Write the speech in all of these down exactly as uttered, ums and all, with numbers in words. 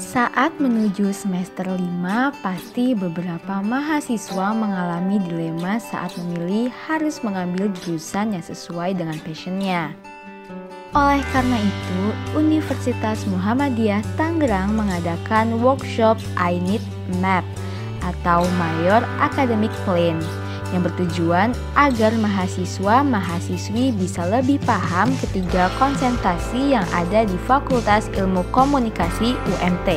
Saat menuju semester lima, pasti beberapa mahasiswa mengalami dilema saat memilih harus mengambil jurusan yang sesuai dengan passionnya. Oleh karena itu, Universitas Muhammadiyah Tangerang mengadakan workshop I Need Map atau Mayor Academic Plan yang bertujuan agar mahasiswa-mahasiswi bisa lebih paham ketiga konsentrasi yang ada di Fakultas Ilmu Komunikasi U M T.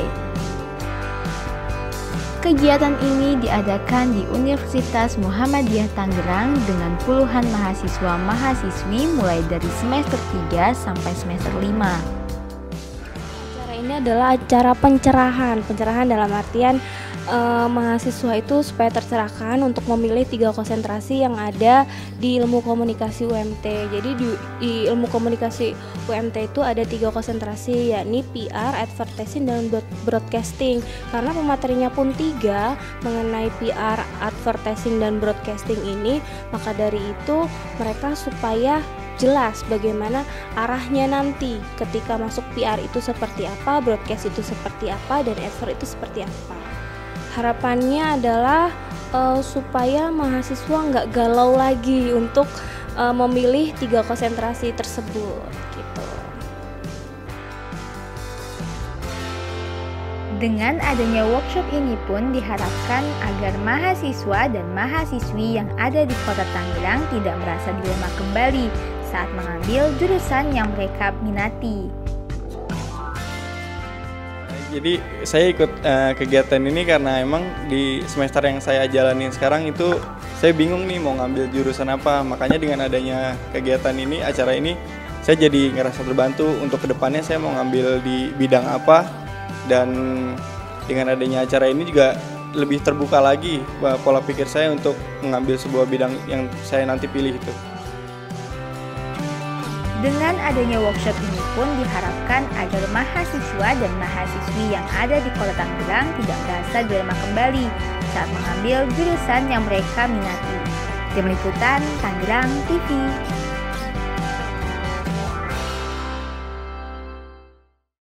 Kegiatan ini diadakan di Universitas Muhammadiyah Tangerang dengan puluhan mahasiswa-mahasiswi mulai dari semester tiga sampai semester lima. Acara ini adalah acara pencerahan, pencerahan dalam artian Uh, mahasiswa itu supaya tercerahkan untuk memilih tiga konsentrasi yang ada di ilmu komunikasi U M T. Jadi di, di ilmu komunikasi U M T itu ada tiga konsentrasi, yakni P R, advertising, dan broadcasting. Karena pematerinya pun tiga mengenai P R, advertising, dan broadcasting ini, maka dari itu mereka supaya jelas bagaimana arahnya nanti ketika masuk P R itu seperti apa, broadcast itu seperti apa, dan advert itu seperti apa. Harapannya adalah uh, supaya mahasiswa nggak galau lagi untuk uh, memilih tiga konsentrasi tersebut gitu. Dengan adanya workshop ini pun diharapkan agar mahasiswa dan mahasiswi yang ada di Kota Tangerang tidak merasa dilema kembali saat mengambil jurusan yang mereka minati. Jadi saya ikut uh, kegiatan ini karena emang di semester yang saya jalanin sekarang itu saya bingung nih mau ngambil jurusan apa. Makanya dengan adanya kegiatan ini, acara ini, saya jadi ngerasa terbantu untuk kedepannya saya mau ngambil di bidang apa. Dan dengan adanya acara ini juga lebih terbuka lagi pola pikir saya untuk mengambil sebuah bidang yang saya nanti pilih itu. Dengan adanya workshop ini pun diharapkan agar mahasiswa dan mahasiswi yang ada di Kota Tangerang tidak merasa dilema kembali saat mengambil jurusan yang mereka minati. Tim Liputan Tangerang T V.